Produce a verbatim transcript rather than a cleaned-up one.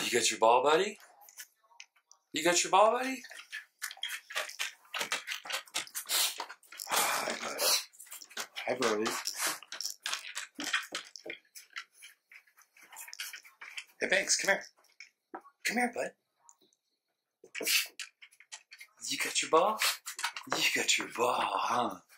You got your ball, buddy? You got your ball, buddy? Hi, buddy. Hi, Brody. Hey, Banks, come here. Come here, bud. You got your ball? You got your ball, huh?